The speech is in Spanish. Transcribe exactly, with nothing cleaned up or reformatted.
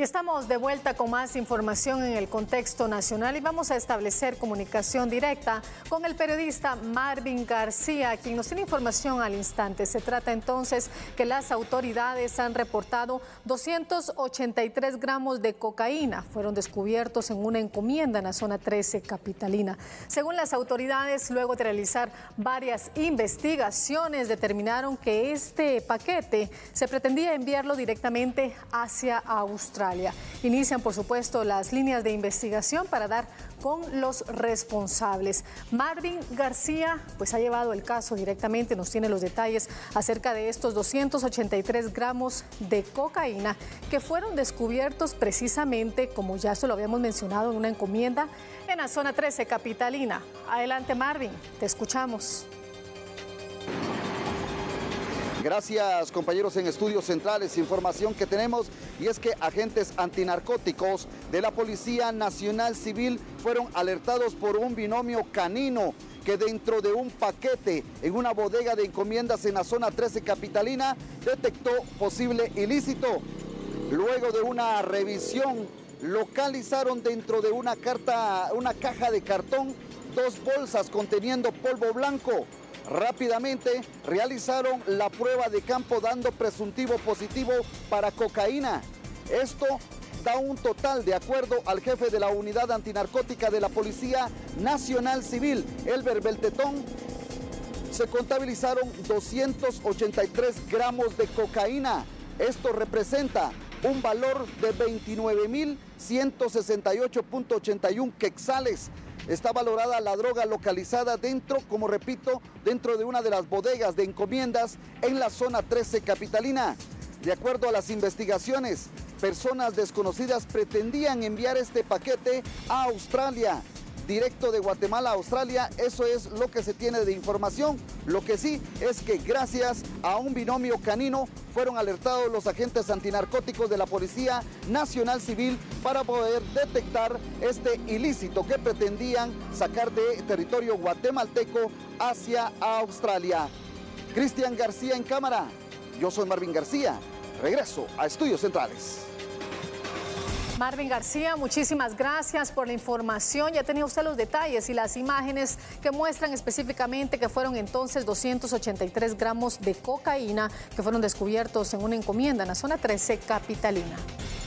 Y estamos de vuelta con más información en el contexto nacional y vamos a establecer comunicación directa con el periodista Marvin García, quien nos tiene información al instante. Se trata entonces que las autoridades han reportado doscientos ochenta y tres gramos de cocaína. Fueron descubiertos en una encomienda en la zona trece capitalina. Según las autoridades, luego de realizar varias investigaciones, determinaron que este paquete se pretendía enviarlo directamente hacia Australia. Inician, por supuesto, las líneas de investigación para dar con los responsables. Marvin García pues ha llevado el caso directamente, nos tiene los detalles acerca de estos doscientos ochenta y tres gramos de cocaína que fueron descubiertos precisamente, como ya se lo habíamos mencionado, en una encomienda en la zona trece capitalina. Adelante, Marvin, te escuchamos. Gracias, compañeros en Estudios Centrales. Información que tenemos y es que agentes antinarcóticos de la Policía Nacional Civil fueron alertados por un binomio canino que dentro de un paquete en una bodega de encomiendas en la zona trece capitalina detectó posible ilícito. Luego de una revisión, localizaron dentro de una, carta, una caja de cartón dos bolsas conteniendo polvo blanco. Rápidamente realizaron la prueba de campo dando presuntivo positivo para cocaína. Esto da un total, de acuerdo al jefe de la unidad antinarcótica de la Policía Nacional Civil, Elber Beltetón, se contabilizaron doscientos ochenta y tres gramos de cocaína. Esto representa un valor de veintinueve mil ciento sesenta y ocho punto ochenta y uno quetzales. Está valorada la droga localizada dentro, como repito, dentro de una de las bodegas de encomiendas en la zona trece capitalina. De acuerdo a las investigaciones, personas desconocidas pretendían enviar este paquete a Australia, directo de Guatemala a Australia. Eso es lo que se tiene de información. Lo que sí es que gracias a un binomio canino fueron alertados los agentes antinarcóticos de la Policía Nacional Civil para poder detectar este ilícito que pretendían sacar de territorio guatemalteco hacia Australia. Cristian García en cámara. Yo soy Marvin García. Regreso a Estudios Centrales. Marvin García, muchísimas gracias por la información. Ya tenía usted los detalles y las imágenes que muestran específicamente que fueron entonces doscientos ochenta y tres gramos de cocaína que fueron descubiertos en una encomienda en la zona trece capitalina.